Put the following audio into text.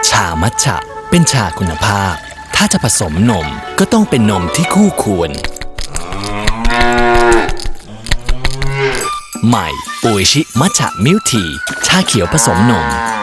ชามัทฉะเป็นชาคุณภาพถ้าจะผสมนมก็ต้องเป็นนมที่คู่ควรใหม่โออิชิมัทฉะมิลค์ทีชาเขียวผสมนม